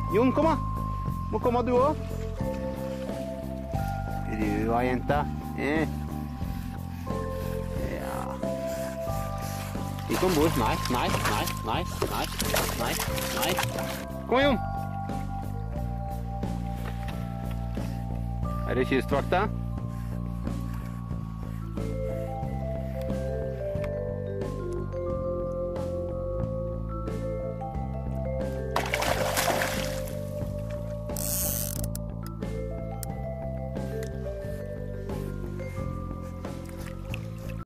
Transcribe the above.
Jon, kom da. Må komme du også. Rua, jenta. Ja. Ikke ombord. Nei. Kom, Jon. Er det kystvakta?